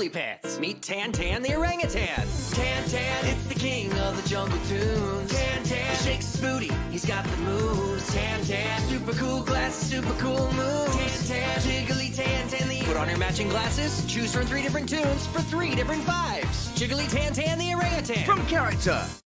jiggly pets. Meet Tan Tan the orangutan. Tan Tan, it's the king of the jungle tunes. Tan Tan shakes his booty, he's got the moves. Tan Tan, super cool glasses, super cool moves. Tan Tan, jiggly Tan Tan the... Put on your matching glasses, choose from 3 different tunes for 3 different vibes. Jiggly Tan Tan the orangutan. From character.